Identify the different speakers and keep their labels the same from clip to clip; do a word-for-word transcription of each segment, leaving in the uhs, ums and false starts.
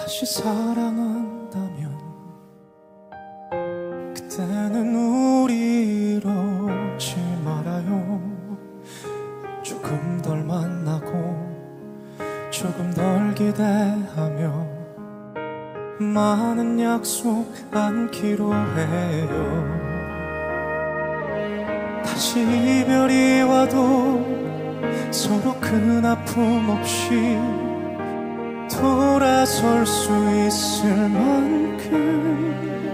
Speaker 1: 다시 사랑한다면 그때는 우리 이러지 말아요. 조금 덜 만나고 조금 덜 기대하며 많은 약속 안기로 해요. 다시 이별이 와도 서로 큰 아픔 없이 돌아설 수 있을 만큼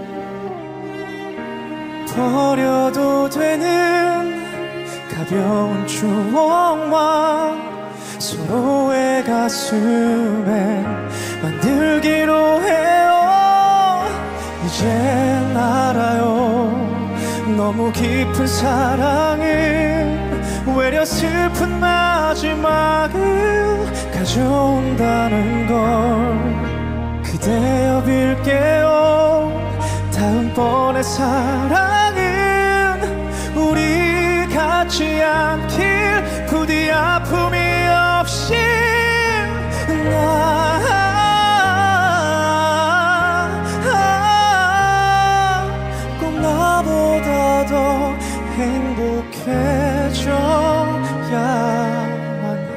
Speaker 1: 버려도 되는 가벼운 추억만 서로의 가슴에 만들기로 해요. 이젠 알아요. 너무 깊은 사랑은 외려 슬픈 마지막을 가져온다는 걸 그대여 빌게요. 다음번의 사랑은 우리 같지 않길 부디 아픔이 없이 나 꼭 나보다 더 행복해져야만 해.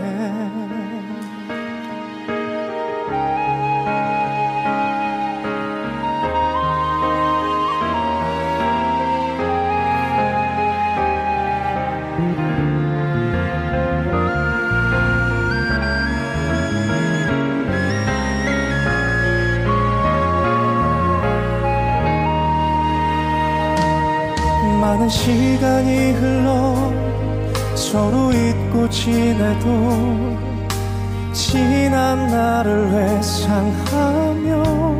Speaker 1: 많은 시간이 흘러 서로 잊고 지내도 지난 날을 회상하며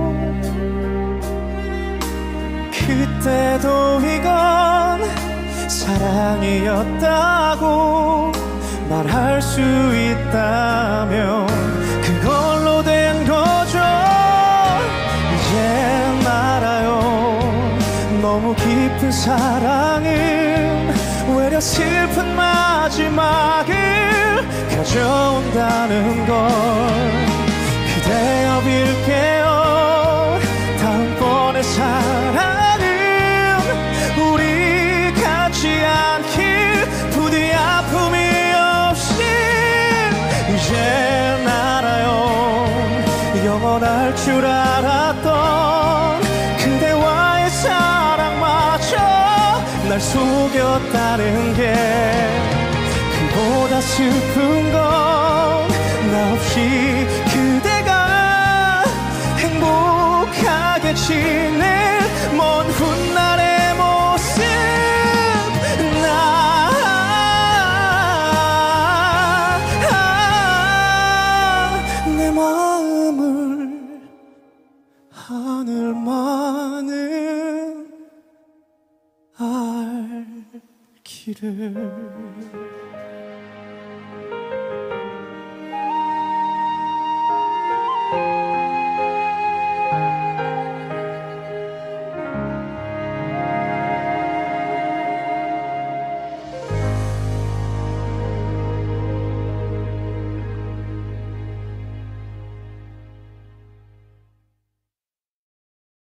Speaker 1: 그때도 이건 사랑이었다고 말할 수 있다면 그걸로 된 거죠. 이젠 알아요. 너무 깊은 사랑은 외려 슬픈 마지막을 가져온다는 걸 그대여 빌게요. 다음번의 사랑은 우리 같지 않길 부디 아픔이 없이 이젠 알아요. 영원할 줄 알았던 그대와의 사랑마저 날 속였다는 게 그보다 슬픈 건 나 없이 그대가 행복하게 지낼 먼 훗날의 모습 나 내 마음을 하늘만은 알기를.